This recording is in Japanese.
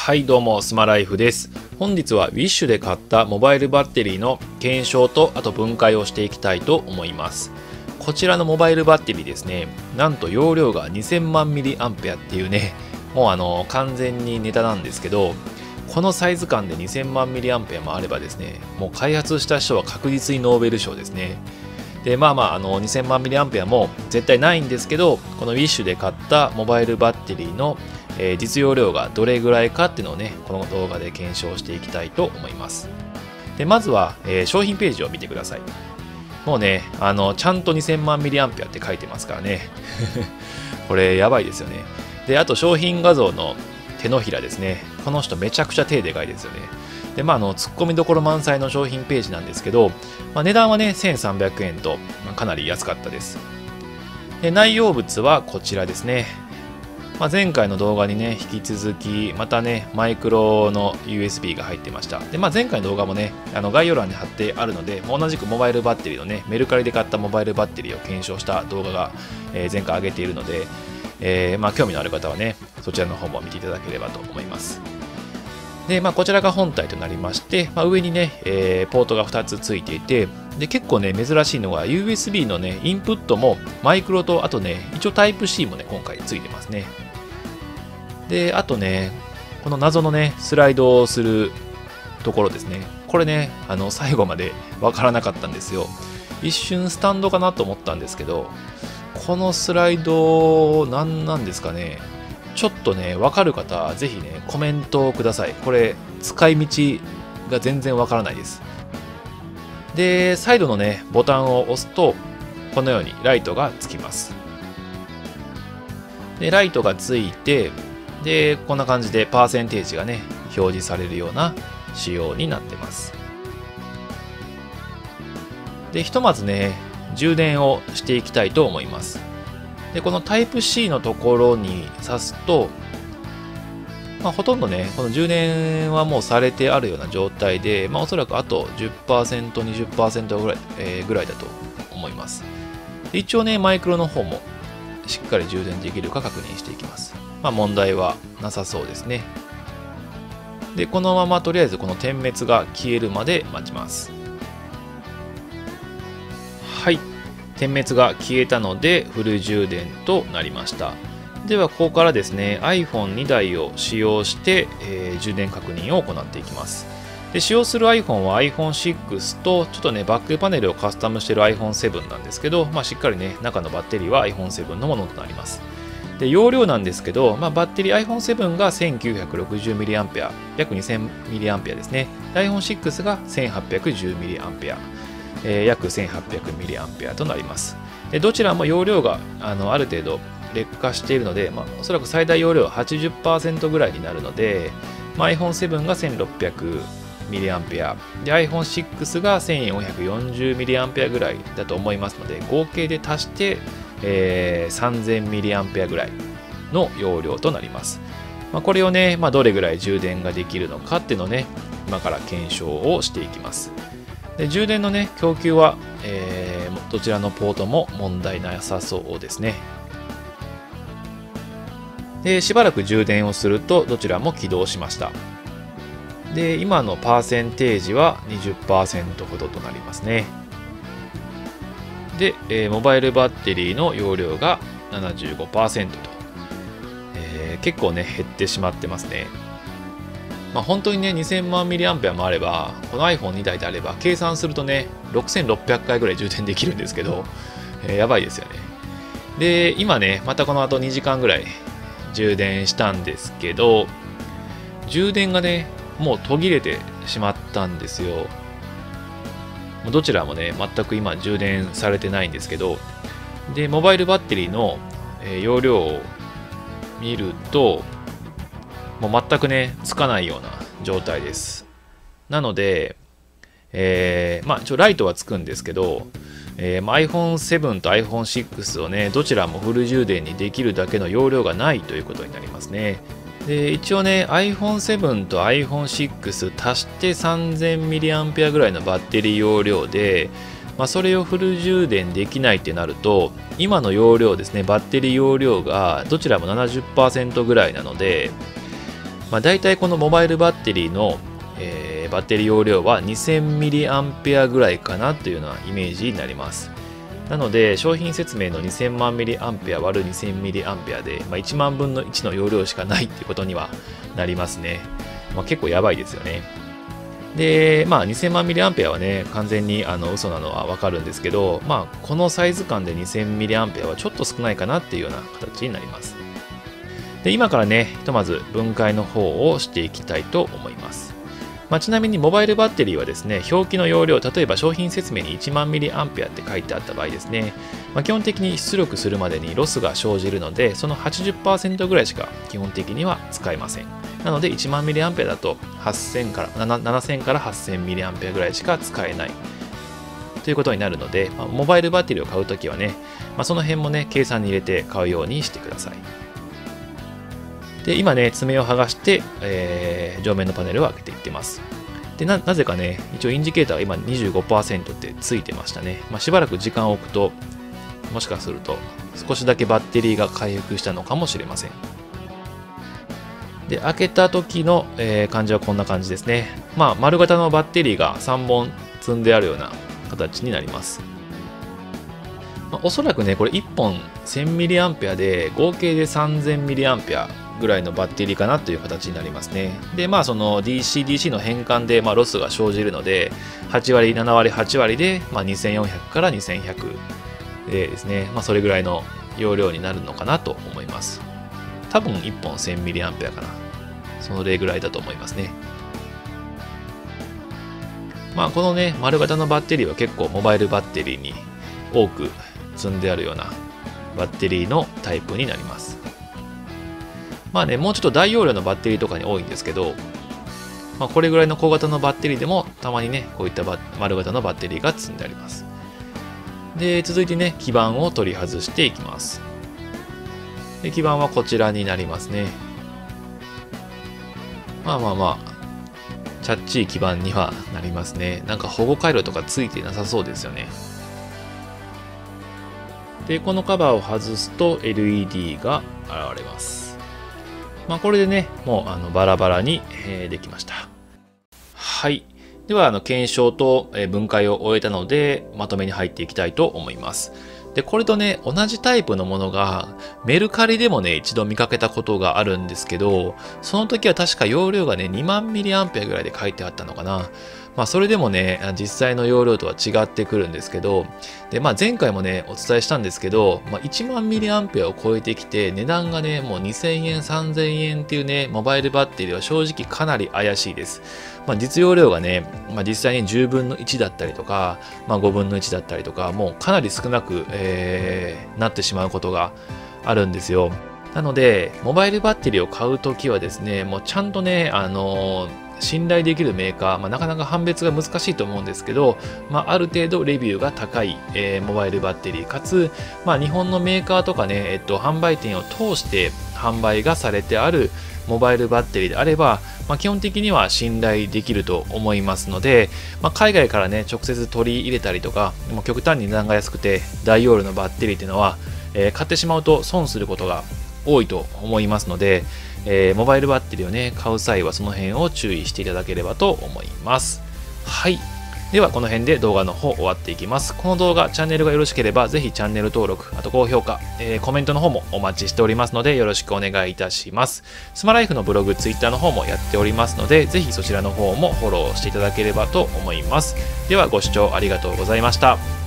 はいどうもスマライフです。本日は Wish で買ったモバイルバッテリーの検証とあと分解をしていきたいと思います。こちらのモバイルバッテリーですね、なんと容量が2000万 mAh っていうね、もう完全にネタなんですけど、このサイズ感で2000万 mAh もあればですね、もう開発した人は確実にノーベル賞ですね。で2000万 mAh も絶対ないんですけど、この Wish で買ったモバイルバッテリーの実用量がどれぐらいかっていうのをね、この動画で検証していきたいと思います。でまずは、商品ページを見てください。もうね、ちゃんと2000万 mAh って書いてますからね。これやばいですよね。で、あと商品画像の手のひらですね。この人めちゃくちゃ手でかいですよね。で、突っ込みどころ満載の商品ページなんですけど、値段はね、1300円と、かなり安かったです。で、内容物はこちらですね。前回の動画にね、引き続き、またね、マイクロの USB が入ってました。で、前回の動画もね、概要欄に貼ってあるので、同じくモバイルバッテリーのね、メルカリで買ったモバイルバッテリーを検証した動画が、前回上げているので、興味のある方はね、そちらの方も見ていただければと思います。で、こちらが本体となりまして、上にね、ポートが2つついていて、で、結構ね、珍しいのが USB のね、インプットもマイクロと、あとね、一応タイプ C もね、今回ついてますね。で、あとね、この謎のね、スライドをするところですね。これね、最後までわからなかったんですよ。一瞬スタンドかなと思ったんですけど、このスライド、何なんですかね。ちょっとね、わかる方、ぜひね、コメントをください。これ、使い道が全然わからないです。で、サイドのね、ボタンを押すと、このようにライトがつきます。で、ライトがついて、で、こんな感じでパーセンテージがね、表示されるような仕様になってます。で、ひとまずね、充電をしていきたいと思います。で、このタイプ C のところに挿すと、ほとんどね、この充電はもうされてあるような状態で、おそらくあと 10%、20% ぐらいだと思います。で一応ね、マイクロの方もしっかり充電できるか確認していきます。問題はなさそうですね。で、このままとりあえずこの点滅が消えるまで待ちます。はい。点滅が消えたのでフル充電となりました。ではここからですね iPhone2 台を使用して、充電確認を行っていきます。で使用する iPhone は iPhone6 とちょっとねバックパネルをカスタムしている iPhone7 なんですけど、しっかりね中のバッテリーは iPhone7 のものとなります。で容量なんですけど、バッテリー iPhone7 が 1960mAh 約 2000mAh ですね。iPhone6 が 1810mAh約 1800mAh となります。でどちらも容量がある程度劣化しているので、おそらく最大容量は 80% ぐらいになるので、iPhone7 が 1600mAh で iPhone6 が 1440mAh ぐらいだと思いますので、合計で足して、3000mAh ぐらいの容量となります。これをね、どれぐらい充電ができるのかっていうのをね、今から検証をしていきます。で充電のね供給は、どちらのポートも問題なさそうですね。でしばらく充電をするとどちらも起動しました。で今のパーセンテージは 20% ほどとなりますね。で、モバイルバッテリーの容量が 75% と、結構ね減ってしまってますね。本当にね2000万 mAh もあれば、この iPhone2 台であれば計算するとね6600回ぐらい充電できるんですけど、やばいですよね。で今ねまたこの後2時間ぐらい充電したんですけど、充電がねもう途切れてしまったんですよ。どちらもね全く今充電されてないんですけど、でモバイルバッテリーの容量を見るともう全くねつかないような状態です。なので、ライトはつくんですけど、iPhone7 と iPhone6 をねどちらもフル充電にできるだけの容量がないということになりますね。で一応ね iPhone7 と iPhone6 足して 3000mAh ぐらいのバッテリー容量で、それをフル充電できないってなると、今の容量ですね、バッテリー容量がどちらも 70% ぐらいなので、 だいたいこのモバイルバッテリーの、バッテリー容量は 2000mAh ぐらいかなというようなイメージになります。なので商品説明の2000万 mAh 割る 2000mAh で、1万分の1の容量しかないっていうことにはなりますね。結構やばいですよね。で、2000万 mAh はね、完全に嘘なのはわかるんですけど、このサイズ感で 2000mAh はちょっと少ないかなっていうような形になります。で、今からね、ひとまず分解の方をしていきたいと思います。ちなみにモバイルバッテリーはですね、表記の容量、例えば商品説明に1万 mAh って書いてあった場合ですね、基本的に出力するまでにロスが生じるので、その 80% ぐらいしか基本的には使えません。なので1万 mAh だと7000から8000 mAh ぐらいしか使えないということになるので、モバイルバッテリーを買うときはね、その辺もね、計算に入れて買うようにしてください。で、今ね、爪を剥がして、上面のパネルを開けていってます。で、なぜかね、一応インジケーターが今 25% ってついてましたね。しばらく時間を置くと、もしかすると少しだけバッテリーが回復したのかもしれません。で、開けた時の、感じはこんな感じですね。丸型のバッテリーが3本積んであるような形になります。おそらくね、これ1本 1000mAh で合計で 3000mAhぐらいのバッテリーかなという形になりますね。で、その DC-DC の変換でロスが生じるので、8割、7割、8割で2400から2100でですね、それぐらいの容量になるのかなと思います。多分1本 1000mAh かな。それぐらいだと思いますね。このね、丸型のバッテリーは結構モバイルバッテリーに多く積んであるようなバッテリーのタイプになります。もうちょっと大容量のバッテリーとかに多いんですけど、これぐらいの小型のバッテリーでもたまにね、こういった丸型のバッテリーが積んであります。で、続いてね、基板を取り外していきます。で、基板はこちらになりますね。チャッチー基板にはなりますね。なんか保護回路とかついてなさそうですよね。で、このカバーを外すと LED が現れます。これでね、もうバラバラに、できました。はい。では、検証と、分解を終えたので、まとめに入っていきたいと思います。で、これとね、同じタイプのものが、メルカリでもね、一度見かけたことがあるんですけど、その時は確か容量がね、2万 mAh ぐらいで書いてあったのかな。それでもね、実際の容量とは違ってくるんですけど、で、前回もね、お伝えしたんですけど、1万 mAh を超えてきて、値段がね、もう2000円、3000円っていうね、モバイルバッテリーは正直かなり怪しいです。実容量がね、実際に10分の1だったりとか、5分の1だったりとか、もうかなり少なく、なってしまうことがあるんですよ。なので、モバイルバッテリーを買うときはですね、もうちゃんとね、信頼できるメーカー、なかなか判別が難しいと思うんですけど、ある程度レビューが高い、モバイルバッテリーかつ、日本のメーカーとかね、販売店を通して販売がされてあるモバイルバッテリーであれば、基本的には信頼できると思いますので、海外からね、直接取り入れたりとか、極端に値段が安くて大容量のバッテリーっていうのは、買ってしまうと損することが多いと思いますので、モバイルバッテリーをね、買う際はその辺を注意していただければと思います。はい。ではこの辺で動画の方終わっていきます。この動画、チャンネルがよろしければぜひチャンネル登録、あと高評価、コメントの方もお待ちしておりますのでよろしくお願いいたします。スマライフのブログ、ツイッターの方もやっておりますので、ぜひそちらの方もフォローしていただければと思います。ではご視聴ありがとうございました。